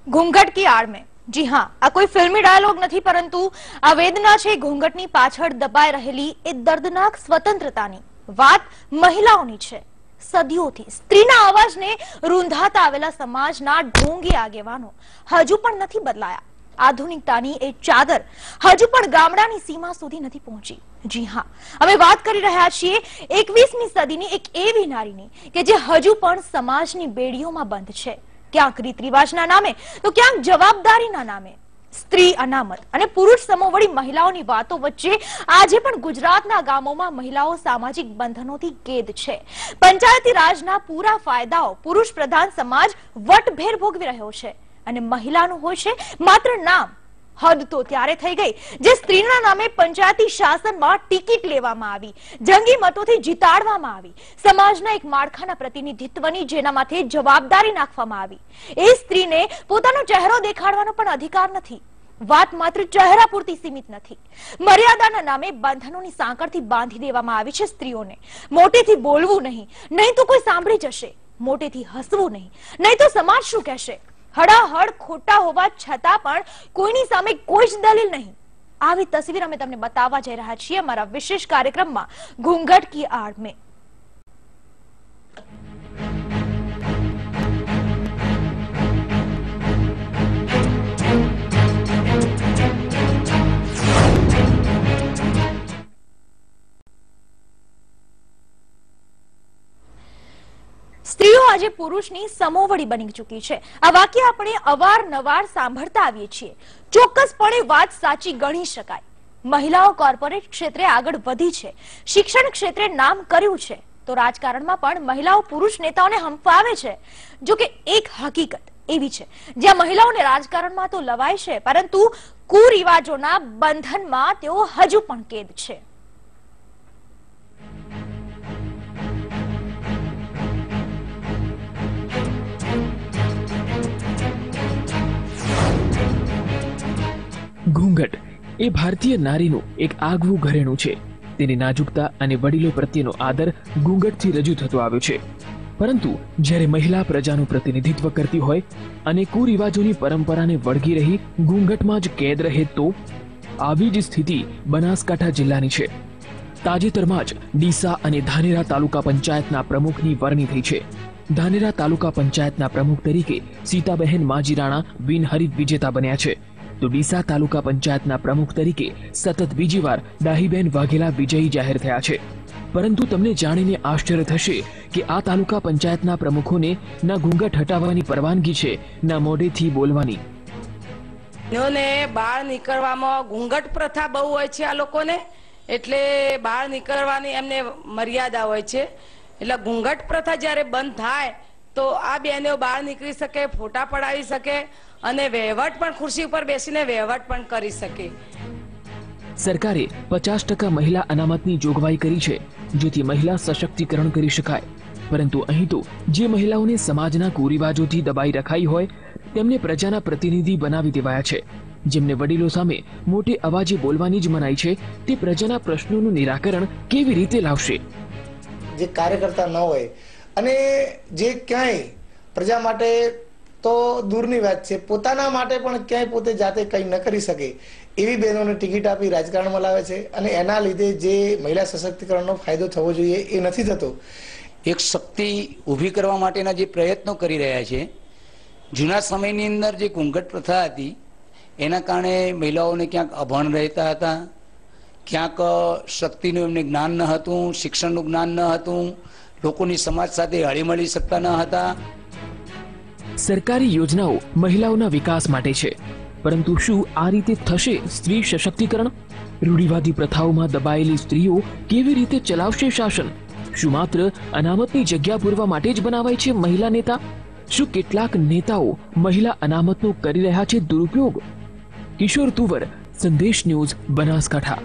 घूंघट की आड़ में। जी हाँ, आ कोई फिल्मी डायलॉग नहीं, परंतु आ वेदना छे घूंघटनी पाछळ दबाई रहेली ए दर्दनाक स्वतंत्रतानी वात महिलाओनी छे। सदियोथी स्त्रीना अवाजने रूंधाता आवेला समाजना ढोंगी આગેવાનો હજુ પણ નથી બદલાયા। આધુનિકતાની એ ચાદર હજુ પણ ગામડાની સીમા સુધી નથી પહોંચી। જી હા, અમે વાત કરી રહ્યા છીએ 21મી સદીની એક એવી નારીની કે જે હજુ પણ સમાજની બેડીઓમાં બંધ છે, ક્યાંક રીત રિવાજના નામે તો ક્યાંક જવાબદારીના નામે। સ્ત્રી અનામત અને પુરુષ સમોવડી મહિલાઓની વાતો વચ્ચે આજે પણ ગુજરાતના ગામોમાં મહિલાઓ સામાજિક બંધનોથી કેદ છે। પંચાયતી રાજના પૂરા ફાયદાઓ પુરુષ પ્રધાન સમાજ વટભેર ભોગવી રહ્યો છે અને મહિલાનું હોય છે માત્ર નામ। હદ તો ત્યારે થઈ ગઈ જે સ્ત્રીના નામે પંચાયતી શાસનમાં ટિકિટ લેવામાં આવી, જંગી મતોથી જીતાડવામાં આવી, સમાજના એક માળખાના પ્રતિનિધિત્વની જેના માથે જવાબદારી નાખવામાં આવી। એ સ્ત્રીને પોતાનો ચહેરો દેખાડવાનો પણ અધિકાર નથી। વાત માત્ર ચહેરા પૂરતી સીમિત નથી, મર્યાદાના નામે બંધનોની સાંકળથી બાંધી દેવામાં આવી છે સ્ત્રીઓને। મોટેથી બોલવું નહીં, નહીં તો કોઈ સાંભળી જશે, મોટેથી હસવું નહીં, નહીં તો સમાજ શું કહેશે। હડાહડ ખોટા હોવા છતાં પણ કોઈની સામે કોઈ જ દલીલ નહીં। આવી તસવીર અમે તમને બતાવવા જઈ રહ્યા છીએ અમારા વિશેષ કાર્યક્રમમાં ઘૂંઘટ કી આड़ में। સ્ત્રીઓ આજે પુરુષની સમોવડી બની ચૂકી છે। આ વાક્ય આપણે અવારનવાર સાંભળતા આવીએ છીએ। ચોક્કસપણે વાત સાચી ગણી શકાય। મહિલાઓ કોર્પોરેટ ક્ષેત્રે આગળ વધી છે, શિક્ષણ ક્ષેત્રે નામ કર્યું છે, તો રાજકારણમાં પણ મહિલાઓ પુરુષ નેતાઓને હંફાવે છે। જો કે એક હકીકત એવી છે જ્યાં મહિલાઓને રાજકારણમાં તો લવાય છે, પરંતુ કુરિવાજોના બંધનમાં તેઓ હજુ પણ કેદ છે। ઘૂંઘટ એ ભારતીય નારીનું એક આગવું ઘરેણું છે। તેની નાજુકતા અને વડીલો પ્રત્યેનો આદર ઘૂંઘટથી રજૂ થતો આવ્યો છે। પરંતુ જ્યારે મહિલા પ્રજાનું પ્રતિનિધિત્વ કરતી હોય અને કુરિવાજોની પરંપરાને વળગી રહી ઘૂંઘટમાં જ કેદ રહે તો આવી જ સ્થિતિ બનાસકાંઠા જિલ્લાની છે। તાજેતરમાં જ ડીસા અને ધાનેરા તાલુકા પંચાયતના પ્રમુખની વરણી થઈ છે। ધાનેરા તાલુકા પંચાયતના પ્રમુખ તરીકે સીતાબહેન માજીરાણા બિનહરીફ વિજેતા બન્યા છે, તો ડીસા તાલુકા પંચાયતના પ્રમુખ તરીકે સતત બીજી વાર ડાહીબેન વાઘેલા વિજયી જાહેર થયા છે। પરંતુ તમને જાણીને આશ્ચર્ય થશે કે આ તાલુકા પંચાયતના પ્રમુખોને ના ઘૂંઘટ હટાવવાની પરવાનગી છે, ના મોઢેથી બોલવાની। ને બહાર નીકળવામાં ઘૂંઘટ પ્રથા બહુ હોય છે આ લોકોને, એટલે બહાર નીકળવાની એમને મર્યાદા હોય છે। એટલે ઘૂંઘટ પ્રથા જ્યારે બંધ થાય તો આ બહેનો બહાર નીકળી શકે, ફોટા પડાવી શકે અને વહીવટ પણ ખુરશી ઉપર બેસીને વહીવટ પણ કરી શકે। સરકારે 50% મહિલા અનામતની જોગવાઈ કરી છે, જેથી મહિલા સશક્તિકરણ કરી શકાય। પરંતુ અહીં તો જે મહિલાઓને સમાજના કુરિવાજોથી દબાઈ રખાઈ હોય તેમને પ્રજાના પ્રતિનિધિ બનાવી દેવાયા છે। જેમને વડીલો સામે મોટે અવાજે બોલવાની જ મનાઈ છે, તે પ્રજાના પ્રશ્નોનું નિરાકરણ કેવી રીતે લાવશે? જે કાર્યકર્તા ન હોય અને જે ક્યાંય પ્રજા માટે તો દૂરની વાત છે, પોતાના માટે પણ ક્યાંય પોતે જાતે કંઈ ન કરી શકે એવી બહેનોને ટિકિટ આપી રાજકારણમાં લાવે છે અને એના લીધે જે મહિલા સશક્તિકરણનો ફાયદો થવો જોઈએ એ નથી થતો। એક શક્તિ ઊભી કરવા માટેના જે પ્રયત્નો કરી રહ્યા છે, જૂના સમયની અંદર જે ઘૂંઘટ પ્રથા હતી એના કારણે મહિલાઓને ક્યાંક અભણ રહેતા હતા, ક્યાંક શક્તિનું એમને જ્ઞાન ન હતું, શિક્ષણનું જ્ઞાન ન હતું, લોકોની સમાજ સાથે હળીમળી શકતા ન હતા। સરકારી યોજનાઓ મહિલાઓના વિકાસ માટે છે, પરંતુ શું આ રીતે થશે સ્ત્રી સશક્તિકરણ? રૂઢિવાદી પ્રથાઓમાં દબાયેલી સ્ત્રીઓ કેવી રીતે ચલાવશે શાસન? શું માત્ર અનામતની જગ્યા પૂરવા માટે જ બનાવાય છે મહિલા નેતા? શું કેટલાક નેતાઓ મહિલા અનામતનો કરી રહ્યા છે દુરુપયોગ? કિશોર તુવર, સંદેશ ન્યૂઝ, બનાસકાંઠા।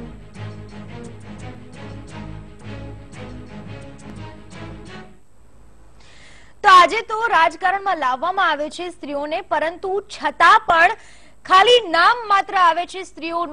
તો આજે તો રાજકારણમાં લાવવામાં આવે છે સ્ત્રીઓને, પરંતુ છતાં પણ ખાલી નામ માત્ર આવે છે સ્ત્રીઓનું,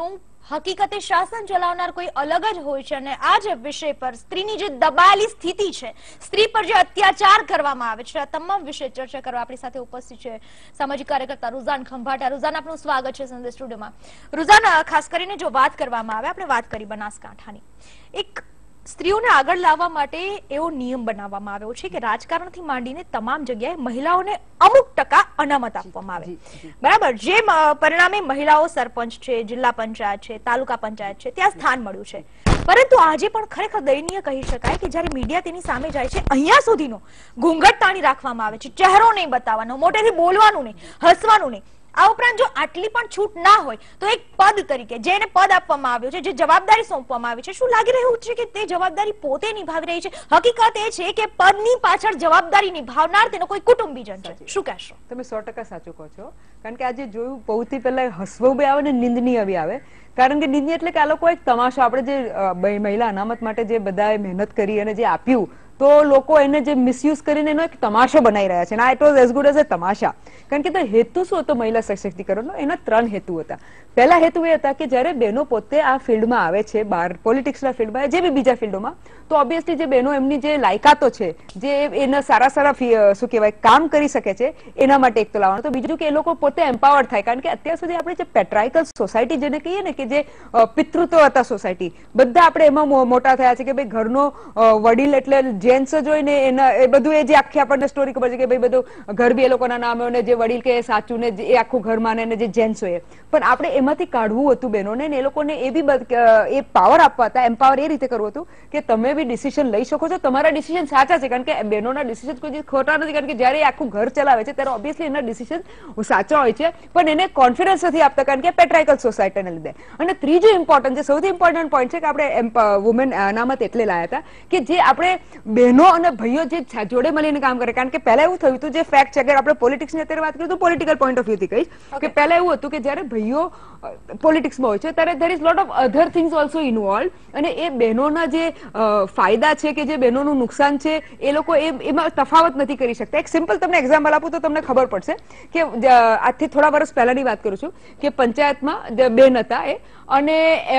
હકીકતે શાસન ચલાવનાર કોઈ અલગ જ હોય છે અને આ જે વિષય પર સ્ત્રીની જે દબાયેલી સ્થિતિ છે, સ્ત્રી પર જે અત્યાચાર કરવામાં આવે છે, આ તમામ વિશે ચર્ચા કરવા આપણી સાથે ઉપસ્થિત છે સામાજિક કાર્યકર્તા રુઝાન ખંભાટા. રુઝાન, આપનું સ્વાગત છે સંદેશ સ્ટુડિયોમાં. રુઝાન, ખાસ કરીને જો વાત કરવામાં આવે, આપણે વાત કરી બનાસકાંઠાની, એક સ્ત્રીઓને આગળ લાવવા માટે એવો નિયમ બનાવવામાં આવ્યો છે કે રાજકારણથી માંડીને તમામ જગ્યાએ મહિલાઓને અમુક ટકા અનામત આપવામાં આવે, બરાબર? જે પરિણામે મહિલાઓ સરપંચ છે, જિલ્લા પંચાયત છે, તાલુકા પંચાયત છે, ત્યાં સ્થાન મળ્યું છે. પરંતુ આજે પણ ખરેખર દયનીય કહી શકાય કે જ્યારે મીડિયા તેની સામે જાય છે, અહીંયા સુધીનો ઘૂંઘટ તાણી રાખવામાં આવે છે, ચહેરો નહીં બતાવવાનો, મોટેથી બોલવાનું નહીં, હસવાનું નહીં. આ ઉપરાંત જો આટલી પણ છૂટ ના હોય તો એક પદ તરીકે જેને પદ આપવામાં આવ્યું છે, જે જવાબદારી સોંપવામાં આવી છે, શું લાગી રહ્યું છે કે તે જવાબદારી પોતે નિભાવી રહી છે? હકીકત એ છે કે પદની પાછળ જવાબદારી નિભાવનાર તેનો કોઈ કુટુંબીજન છે. શું કહેશો? તમે 100% સાચું કહો છો. કારણ કે આજે જોયું, સૌથી પહેલા હસવું બી આવે ને નિંદનીય બી આવે. કારણ કે નિંદનીય એટલે કે આ લોકો એક તમાશો, આપણે જે મહિલા અનામત માટે જે બધાએ મહેનત કરી અને જે આપ્યું, તો લોકો એને જે મિસયુઝ કરીને એનો એક તમાશો બનાવી રહ્યા છે. ના, it was as good as a tamasha. કારણ કે હેતુ શું હતો મહિલા સશક્તિકરણનો? એના 3 હેતુ હતા. પહેલા હેતુ એ હતા કે જ્યારે બહેનો પોતે આ ફિલ્ડમાં આવે છે, બહાર પોલિટિક્સના ફિલ્ડમાં, જે બી બીજા ફિલ્ડોમાં, તો ઓબ્વિયસલી જે બહેનો એમની જે લાયકાતો છે, જે એના સારા શું કહેવાય કામ કરી શકે છે, એના માટે એક તો લાવવાનું. તો બીજું કે એ લોકો પોતે એમ્પાવર્ડ થાય. કારણ કે અત્યાર સુધી આપણે જે પેટ્રાઇકલ સોસાયટી જેને કહીએ ને, કે જે પિતૃત્વ હતા સોસાયટી, બધા આપણે એમાં મોટા થયા છે કે ભાઈ ઘરનો વડીલ એટલે જેન્ટ્સ જ હોય ને, એના એ બધું એ જે આખી આપણને સ્ટોરી ખબર છે કે ભાઈ બધું ઘર બી એ લોકોના નામે હોય ને, જે વડીલ કે સાચું ને એ આખું ઘર માને ને જે જેન્ટ્સ હોય. પણ આપણે એમાંથી કાઢવું હતું બહેનોને, ને એ લોકોને એ બી એ પાવર આપવા હતા, એમ્પાવર એ રીતે કરવું હતું કે તમે બી ડિસિઝન લઈ શકો છો, તમારા ડિસિઝન સાચા છે. કારણ કે બહેનોના ડિસિઝન કોઈ ખોટા નથી. કારણ કે જ્યારે આખું ઘર ચલાવે છે ત્યારે ઓબ્વિયસલી એના ડિસિઝન સાચા હોય છે, પણ એને કોન્ફિડન્સ નથી આપતા, કારણ કે પેટ્રાઇકલ સોસાયટીને લીધે. અને ત્રીજું ઇમ્પોર્ટન્ટ છે, સૌથી ઇમ્પોર્ટન્ટ પોઈન્ટ છે કે આપણે વુમેન અનામત એટલે લાયા હતા કે જે આપણે બહેનો અને ભાઈઓ જે જોડે મળીને કામ કરે. કારણ કે પહેલા એવું થયું હતું, જે ફેક્ટ છે, અગર આપણે પોલિટિક્સની અત્યારે વાત કરીએ તો પોલિટિકલ પોઈન્ટ ઓફ વ્યૂથી કહીશ કે પહેલા એવું હતું કે જ્યારે ભાઈઓ પોલિટિક્સમાં હોય છે ત્યારે there is lot of other things also involved, અને એ બહેનોના જે ફાયદા છે કે જે બહેનોનું નુકસાન છે, એ લોકો એમાં તફાવત નથી કરી શકતા. એક સિમ્પલ તમને એક્ઝામ્પલ આપું તો તમને ખબર પડશે કે આજથી થોડા વર્ષ પહેલાની વાત કરું છું કે પંચાયતમાં બેન હતા અને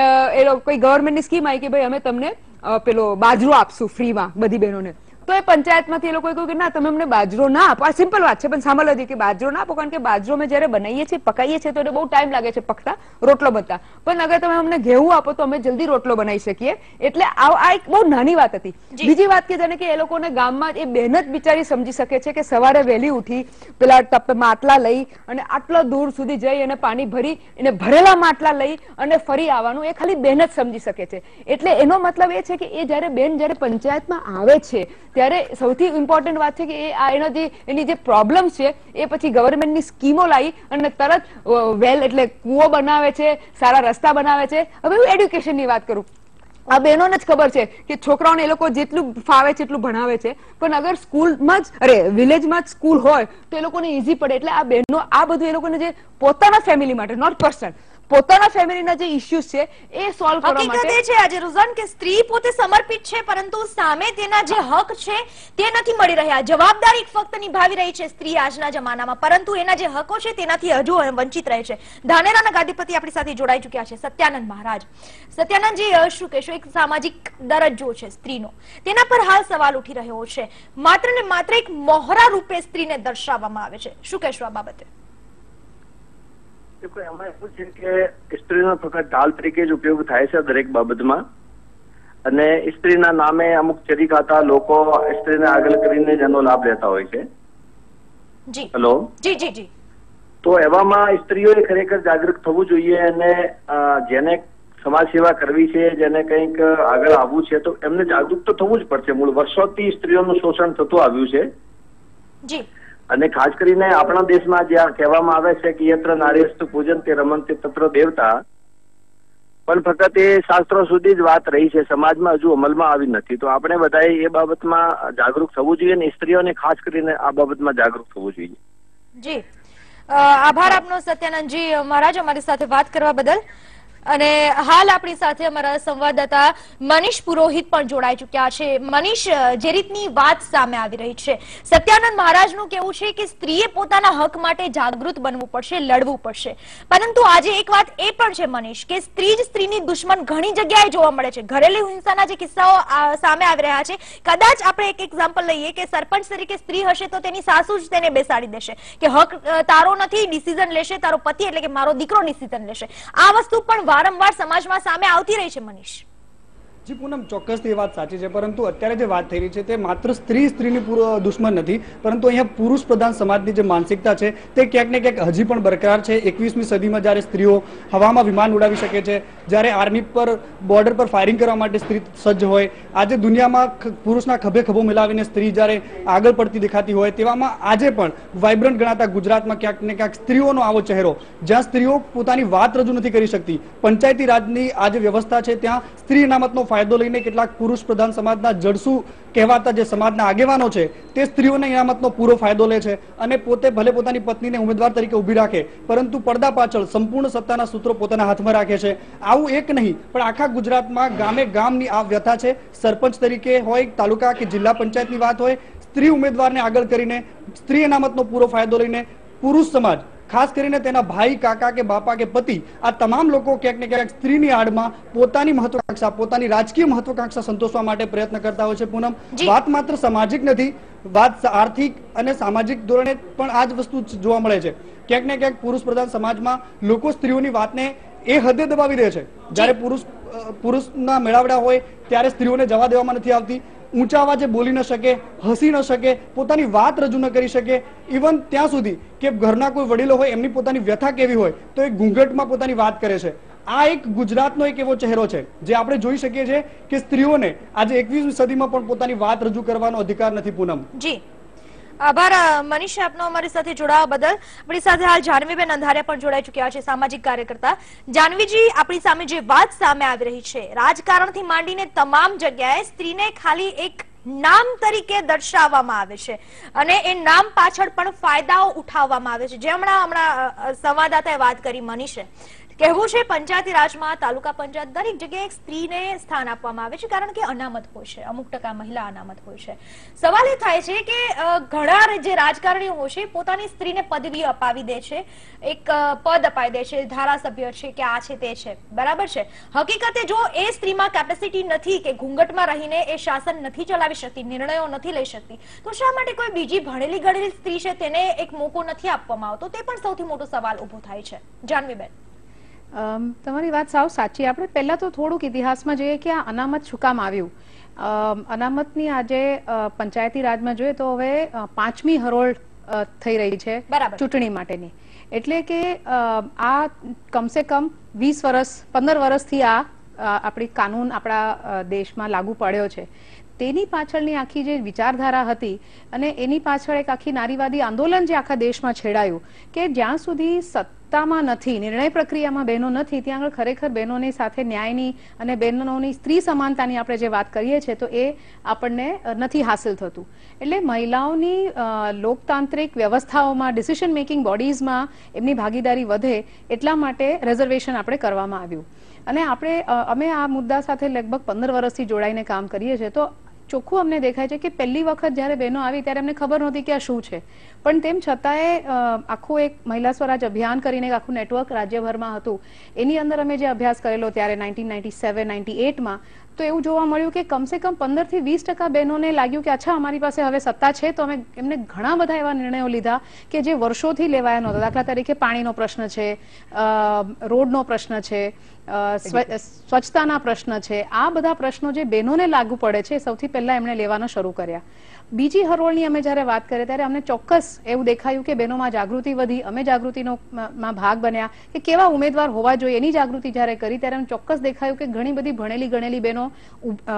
એ લોકો કોઈ ગવર્મેન્ટની સ્કીમ આવી કે ભાઈ અમે તમને પેલો બાજરો આપશું ફ્રીમાં બધી બહેનોને. તો એ પંચાયતમાંથી એ લોકોએ કહ્યું કે ના, તમે અમને બાજરો ના આપો. આ સિમ્પલ વાત છે, પણ સાંભળવા દે કે બાજરો ના આપો, કારણ કે બાજરો અમે જયારે બનાવીએ છીએ, પકાવીએ છીએ, તો એને બહુ ટાઈમ લાગે છે પકતા, રોટલો બનતા. પણ અગર તમે અમને ઘેવું આપો તો અમે જલ્દી રોટલો બનાવી શકીએ. એટલે આ એક બહુ નાની વાત હતી. બીજી વાત કે જેને કે એ લોકોને ગામમાં એ બહેન જ બિચારી સમજી શકે છે કે સવારે વહેલી ઉઠી પેલા માટલા લઈ અને આટલા દૂર સુધી જઈ અને પાણી ભરી એને ભરેલા માટલા લઈ અને ફરી આવવાનું, એ ખાલી બહેન જ સમજી શકે છે. એટલે એનો મતલબ એ છે કે એ જયારે બેન જયારે પંચાયતમાં આવે છે ત્યારે સૌથી ઇમ્પોર્ટન્ટ વાત છે કે એની જે પ્રોબ્લેમ છે એ પછી ગવર્મેન્ટની સ્કીમો લાવી અને તરત વેલ એટલે કૂવો બનાવે છે, સારા રસ્તા બનાવે છે. હવે હું એડ્યુકેશનની વાત કરું, આ બહેનોને જ ખબર છે કે છોકરાઓને એ લોકો જેટલું ફાવે છે એટલું ભણાવે છે, પણ અગર સ્કૂલમાં જ વિલેજમાં જ સ્કૂલ હોય તો એ લોકોને ઈઝી પડે. એટલે આ બહેનો આ બધું એ લોકોને જે પોતાના ફેમિલી માટે, નોટ પર્સનલ, પોતાના ફેમિલીના જે ઇશ્યુઝ છે એ સોલ્વ કરવા માટે. હકીકત એ છે આજે રુઝાન કે સ્ત્રી પોતે સમર્પિત છે, પરંતુ સામે તેના જે હક છે તે નથી મળી રહ્યા. જવાબદારી ફક્ત નિભાવી રહી છે સ્ત્રી આજના જમાનામાં, પરંતુ એના જે હકો છે તેનાથી હજુ વંચિત રહે છે. ધાનેરાના ગાદીપતિ આપણી સાથે જોડાઈ ચૂક્યા છે, સત્યાનંદ મહારાજ. સત્યાનંદજી, શું કહેશો? એક સામાજિક દરજ્જો છે સ્ત્રીનો, તેના પર હાલ સવાલ ઉઠી રહ્યો છે. માત્ર ને માત્ર એક મોહરા રૂપે સ્ત્રીને દર્શાવવામાં આવે છે. શું કહેશો આ બાબતે? એમાં એવું છે કે સ્ત્રીનો ફક્ત ઢાલ તરીકે જ ઉપયોગ થાય છે દરેક બાબતમાં, અને સ્ત્રીના નામે અમુક ચરીખાતા લોકો સ્ત્રીને આગળ કરીને જ એનો લાભ લેતા હોય છે. જી હેલો. જી જી જી. તો એવામાં સ્ત્રીઓએ ખરેખર જાગૃત થવું જોઈએ, અને જેને સમાજ સેવા કરવી છે, જેને કંઈક આગળ આવવું છે, તો એમને જાગૃત તો થવું જ પડશે. મૂળ વર્ષોથી સ્ત્રીઓનું શોષણ થતું આવ્યું છે. જી. અને ખાસ કરીને આપણા દેશમાં જ્યાં કહેવામાં આવે છે કે યત્ર નાર્યસ્તુ પૂજન તે રમંતે તત્ર દેવતા, પણ ફક્ત એ શાસ્ત્રો સુધી જ વાત રહી છે, સમાજમાં હજુ અમલમાં આવી નથી. તો આપણે બધાએ એ બાબતમાં જાગૃત થવું જોઈએ અને સ્ત્રીઓને ખાસ કરીને આ બાબતમાં જાગૃત થવું જોઈએ. જી, આભાર આપનો સત્યાનંદજી મહારાજ અમારી સાથે વાત કરવા બદલ. અને હાલ આપણી સાથે અમારા સંવાદદાતા મનીષ પુરોહિત પણ જોડાઈ ચૂક્યા છે. મનીષ, જે રીતની વાત સામે આવી રહી છે, સત્યાનંદ મહારાજનું કહેવું છે કે સ્ત્રીએ પોતાના હક માટે જાગૃત બનવું પડશે, લડવું પડશે. પરંતુ આજે એક વાત એ પણ છે મનીષ કે સ્ત્રી જ સ્ત્રીની દુશ્મન ઘણી જગ્યાએ જોવા મળે છે. ઘરેલુ હિંસાના જે કિસ્સાઓ સામે આવી રહ્યા છે, કદાચ આપણે એક એક્ઝામ્પલ લઈએ કે સરપંચ તરીકે સ્ત્રી હશે તો તેની સાસુ જ તેને બેસાડી દેશે કે હક તારો નથી, ડિસિઝન લેશે તારો પતિ એટલે કે મારો દીકરો ડિસિઝન લેશે. આ વસ્તુ પણ વારંવાર સમાજમાં સામે આવતી રહી છે મનીષ. જી પૂનમ, ચોક્કસથી એ વાત સાચી છે, પરંતુ અત્યારે જે વાત થઈ રહી છે તે માત્ર સ્ત્રીની દુશ્મન નથી, પરંતુ અહીંયા પુરુષ પ્રધાન સમાજની જે માનસિકતા છે તે ક્યાંક ને ક્યાંક હજી પણ બરકરાર છે. 21મી સદીમાં જ્યારે સ્ત્રીઓ હવામાં વિમાન ઉડાવી શકે છે, જ્યારે આર્મી પર બોર્ડર પર ફાયરિંગ કરવા માટે સ્ત્રી સજ્જ હોય, આજે દુનિયામાં પુરુષના ખભે ખભો મિલાવીને સ્ત્રી જ્યારે આગળ પડતી દેખાતી હોય, તેવામાં આજે પણ વાઇબ્રન્ટ ગણાતા ગુજરાતમાં ક્યાંક ને ક્યાંક સ્ત્રીઓનો આવો ચહેરો, જ્યાં સ્ત્રીઓ પોતાની વાત રજૂ નથી કરી શકતી. પંચાયતી રાજની આ જે વ્યવસ્થા છે ત્યાં સ્ત્રી અનામતનો ફાયદો લઈને કેટલાક પુરુષ પ્રધાન સમાજના જડસુ કહેવાતા જે સમાજના આગેવાનો છે તે સ્ત્રીઓના ઇનામતનો પૂરો ફાયદો લે છે અને પોતે ભલે પોતાની પત્નીને ઉમેદવાર તરીકે ઊભી રાખે, પરંતુ પડદા પાછળ સંપૂર્ણ સત્તાના સૂત્રો પોતાના હાથમાં રાખે છે. આવું એક નહીં પણ આખા ગુજરાતમાં ગામે ગામની આ વ્યથા છે. સરપંચ તરીકે હોય, તાલુકા કે જિલ્લા પંચાયતની વાત હોય, સ્ત્રી ઉમેદવારને આગળ કરીને સ્ત્રી અનામતનો પૂરો ફાયદો લઈને પુરુષ સમાજ, ખાસ કરીને તેના ભાઈ, કાકા કે બાપા કે પતિ, આ તમામ લોકો ક્યાંક ને ક્યાંક સ્ત્રીની આડમાં પોતાની મહત્વાકાંક્ષા, પોતાની રાજકીય મહત્વાકાંક્ષા સંતોષવા માટે પ્રયત્ન કરતા હોય છે. પૂનમ, વાત માત્ર સામાજિક નથી, વાત આર્થિક અને સામાજિક ધોરણે પણ આ જ વસ્તુ જોવા મળે છે. ક્યાંક ને ક્યાંક પુરુષ પ્રધાન સમાજમાં લોકો સ્ત્રીઓની વાતને એ હદે દબાવી દે છે. જ્યારે પુરુષના મેળાવડા હોય ત્યારે સ્ત્રીઓને જવા દેવામાં નથી આવતી. ઊંચા અવાજે બોલી ન શકે, હસી ન શકે, પોતાની વાત રજૂ ન કરી શકે, ઇવન ત્યાં સુધી કે ઘરના કોઈ વડીલો હોય એમની પોતાની વ્યથા કેવી હોય તો એ ઘૂંઘટમાં પોતાની વાત કરે છે. આ એક ગુજરાતનો એક એવો ચહેરો છે જે આપણે જોઈ શકીએ છીએ કે સ્ત્રીઓને આજે 21મી સદીમાં પણ પોતાની વાત રજૂ કરવાનો અધિકાર નથી. પૂનમ જી, આભાર મનીષ આપનો અમારી સાથે જોડાવા બદલ. આપણી સાથે હાલ જાનવીબેન અંધારિયા પણ જોડાઈ ચુક્યા છે, સામાજિક કાર્યકર્તા. જાનવીજી, આપણી સામે જે વાત સામે આવી રહી છે, રાજકારણથી માંડીને તમામ જગ્યાએ સ્ત્રીને ખાલી એક નામ તરીકે દર્શાવવામાં આવે છે અને એ નામ પાછળ પણ ફાયદાઓ ઉઠાવવામાં આવે છે. જે હમણાં સંવાદદાતાએ વાત કરી મનીષે, કહેવું છે પંચાયતી રાજમાં, તાલુકા પંચાયત, દરેક જગ્યાએ એક સ્ત્રીને સ્થાન આપવામાં આવે છે કારણ કે અનામત હોય છે, અમુક ટકા મહિલા અનામત હોય છે. સવાલ એ થાય છે કે ઘણા જે રાજકારણીઓ હોય છે પોતાની સ્ત્રીને પદવી અપાવી દે છે, એક પદ અપાવી દે છે, ધારાસભ્ય છે કે આ છે તે છે, બરાબર છે. હકીકતે જો એ સ્ત્રીમાં કેપેસિટી નથી કે ઘૂંઘટમાં રહીને એ શાસન નથી ચલાવી શકતી, નિર્ણયો નથી લઈ શકતી, તો શા માટે કોઈ બીજી ભણેલી ગણેલી સ્ત્રી છે તેને એક મોકો નથી આપવામાં આવતો? તે પણ સૌથી મોટો સવાલ ઉભો થાય છે. જાનવીબેન, તમારી વાત સાવ સાચી. આપણે પહેલા તો થોડુંક ઇતિહાસમાં જોઈએ કે આ અનામત શું કામ આવ્યું. અનામતની આજે પંચાયતી રાજમાં જોઈએ તો હવે 5મી હરોળ થઈ રહી છે ચૂંટણી માટેની. એટલે કે આ કમસે કમ 20 વર્ષ 15 વર્ષથી આ આપણી કાનૂન આપણા દેશમાં લાગુ પડ્યો છે. તેની પાછળની આખી જે વિચારધારા હતી અને એની પાછળ એક આખી નારીવાદી આંદોલન જે આખા દેશમાં છેડાયું કે જ્યાં સુધી સત્તામાં નથી, નિર્ણય પ્રક્રિયામાં બહેનો નથી, ત્યાં આગળ ખરેખર બહેનોની સાથે ન્યાયની અને બહેનોની સ્ત્રી સમાનતાની આપણે જે વાત કરીએ છીએ તો એ આપણને નથી હાંસલ થતું. એટલે મહિલાઓની લોકતાંત્રિક વ્યવસ્થાઓમાં, ડિસિઝન મેકિંગ બોડીઝમાં એમની ભાગીદારી વધે એટલા માટે રિઝર્વેશન આપણે કરવામાં આવ્યું. અને અમે આ મુદ્દા સાથે લગભગ 15 વર્ષથી જોડાઈને કામ કરીએ છીએ. તો ચોખ્ખું અમને દેખાય છે કે પહેલી વખત જ્યારે બહેનો આવી ત્યારે અમને ખબર નહોતી કે આ શું છે, પણ તેમ છતાંય આખું એક મહિલા સ્વરાજ અભિયાન કરીને આખું નેટવર્ક રાજ્યભરમાં હતું. એની અંદર અમે જે અભ્યાસ કરેલો ત્યારે 1997-98માં, તો એવું જોવા મળ્યું કે કમસે કમ 15 થી 20% બહેનોને લાગ્યું કે અચ્છા અમારી પાસે હવે સત્તા છે, તો અમે એમને ઘણા બધા એવા નિર્ણયો લીધા કે જે વર્ષોથી લેવાયા નહોતા. દાખલા તરીકે પાણીનો પ્રશ્ન છે, રોડનો પ્રશ્ન છે, સ્વચ્છતાના પ્રશ્ન છે. આ બધા પ્રશ્નો જે બહેનોને લાગુ પડે છે સૌથી પહેલા એમણે લેવાના શરૂ કર્યા. બીજી હરોળની અમે જ્યારે વાત કરીએ ત્યારે અમને ચોક્કસ એવું દેખાયું કે બહેનોમાં જાગૃતિ વધી. અમે જાગૃતિનો ભાગ બન્યા કે કેવા ઉમેદવાર હોવા જોઈએ એની જાગૃતિ જ્યારે કરી ત્યારે અમને ચોક્કસ દેખાયું કે ઘણી બધી ભણેલી ગણેલી બહેનો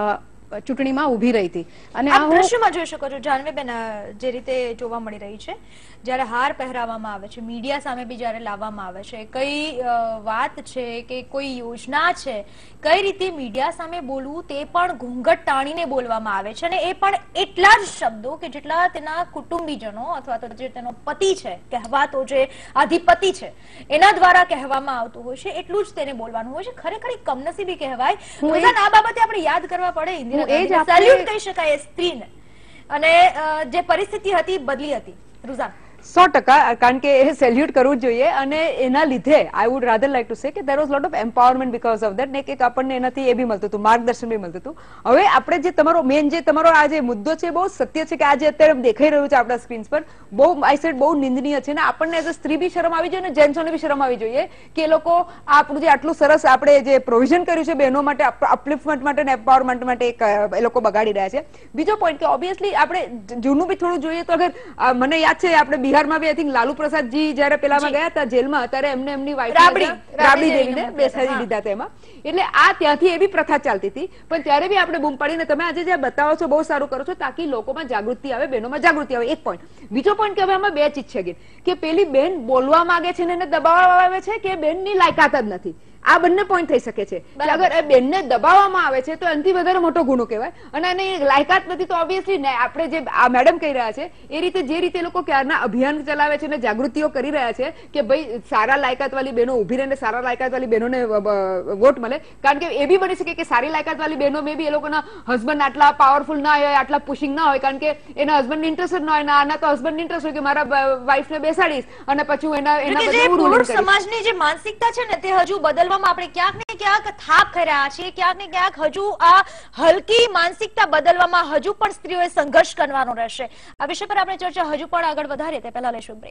ચૂંટણીમાં ઊભી રહી હતી. અને આપ દ્રશ્યમાં જોઈ શકો છો જાહ્નવીબેન, જે રીતે જોવા મળી રહી છે, જ્યારે હાર પહેરાવવામાં આવે છે, મીડિયા સામે બી જ્યારે લાવવામાં આવે છે, કઈ વાત છે કે કોઈ યોજના છે, કઈ રીતે મીડિયા સામે બોલવું તે પણ ઘૂંઘટ તાણીને બોલવામાં આવે છે, અને એ પણ એટલા જ શબ્દો કે જેટલા તેના કુટુંબીજનો અથવા તો જે તેનો પતિ છે, કહેવાતો જે અધિપતિ છે, એના દ્વારા કહેવામાં આવતું હોય છે એટલું જ તેને બોલવાનું હોય છે. ખરેખર કમનસીબી કહેવાય. રોઝાન, આ બાબતે આપણે યાદ કરવા પડે, ઇન્દિરા ગાંધીને સેલ્યુટ કહી શકાય એ સ્ત્રીને, અને જે પરિસ્થિતિ હતી બદલી હતી. રુઝાન, 100%, કારણ કે એ સેલ્યુટ કરવું જ જોઈએ, અને એના લીધે I would rather like to say કે there was lot of empowerment because of that, ને કે આપણને એનાથી એ બી મળતું હતું, માર્ગદર્શન બી મળતું હતું. હવે આપણે જે તમારો મેઇન જે તમારો આ જે મુદ્દો છે બહુ સત્ય છે કે આજે અત્યારે દેખાઈ રહ્યું છે આપણા સ્ક્રીન્સ પર, બહુ આઈ સેડ બહુ નિંદનીય છે, ને આપણને એઝ અ સ્ત્રી બી શરમ આવી જોઈએ, અને જેન્ટ્સોને બી શરમ આવી જોઈએ કે એ લોકો આપણું જે આટલું સરસ આપણે જે પ્રોવિઝન કર્યું છે બહેનો માટે, અપલિફ્ટમેન્ટ માટે અને એમ્પાવરમેન્ટ માટે એ લોકો બગાડી રહ્યા છે. બીજો પોઈન્ટ કે ઓબ્વિયસલી આપણે જૂનું બી થોડું જોઈએ તો અગર મને યાદ છે આપણે બિહારમાં બી આઈ થિંક લાલુ પ્રસાદજી જયારે પેલામાં ગયા હતા જેલમાં, ત્યારે એમને એમની વાઈફ રાબડી દેવીને બેસાડી દીધા હતા એમાં. એટલે આ ત્યાંથી એવી પ્રથા ચાલતી હતી, પણ ત્યારે બી આપણે બૂમ પાડીને તમે આજે જે બતાવો છો બહુ સારું કરો છો, તાકી લોકોમાં જાગૃતિ આવે, બહેનોમાં જાગૃતિ આવે. એક પોઈન્ટ. બીજો પોઈન્ટ કે હવે આમાં બે ચીજ છે કે પેલી બેન બોલવા માંગે છે ને એને દબાવવા આવે છે કે બેનની લાયકાત જ નથી. આ બંને પોઈન્ટ થઈ શકે છે. અગર એ બેનને દબાવવામાં આવે છે તો એનાથી વધારે મોટો ગુનો કહેવાય, અને એની લાયકાત નથી તો ઓબ્વિયસલી આપણે જે આ મેડમ કહી રહ્યા છે એ રીતે જે રીતે લોકો ક્યારના અભિયાન ચલાવે છે અને જાગૃતિઓ કરી રહ્યા છે કે ભાઈ સારા લાયકાત વાળી બહેનો ઉભી રહીને સારા લાયકાત વાળી બહેનોને વોટ મળે. કારણ કે એ બી બની શકે કે સારી લાયકાત વાળી બહેનો મે બી એ લોકોના હસબન્ડ આટલા પાવરફુલ ના હોય, આટલા પુશિંગ ના હોય, કારણ કે એના હસબન્ડ ઇન્ટરેસ્ટ ના હોય, આના તો હસબન્ડ ઇન્ટરેસ્ટ હોય કે મારા વાઈફને બેસાડીશ અને પછી એના સમાજની જે માનસિકતા છે ને તે હજુ બદલ આપણે ક્યાંક ને ક્યાંક થાક ખાઈ રહ્યા છીએ, ક્યાંક ને ક્યાંક હજુ આ હલકી માનસિકતા બદલવામાં હજુ પણ સ્ત્રીઓએ સંઘર્ષ કરવાનો રહેશે. આ વિષય પર આપણે ચર્ચા હજુ પણ આગળ વધારીએ તે પહેલા લઈશું બ્રેક.